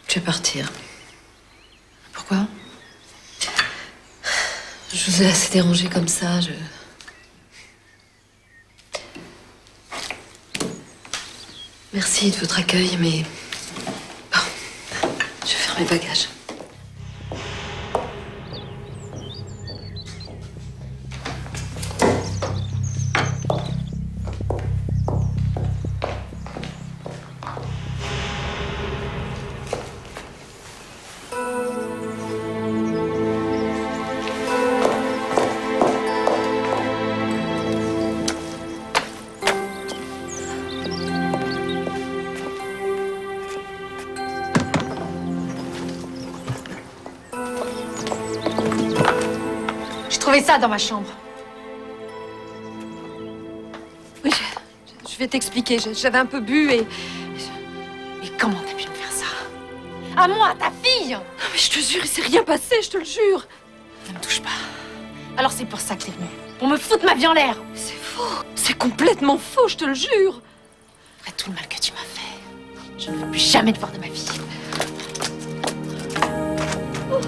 Je vais partir. Pourquoi? Je vous ai assez dérangé comme ça, Merci de votre accueil, mais... Bon, je vais faire mes bagages. J'ai trouvé ça dans ma chambre. Oui, je vais t'expliquer. J'avais un peu bu et... Mais comment t'as pu me faire ça? À moi, ta fille! Non, mais je te jure, il s'est rien passé, je te le jure. Ne me touche pas. Alors c'est pour ça que t'es venue. Pour me foutre ma vie en l'air. C'est faux. C'est complètement faux, je te le jure. Après tout le mal que tu m'as fait, je ne veux plus jamais te voir de ma vie. Oh.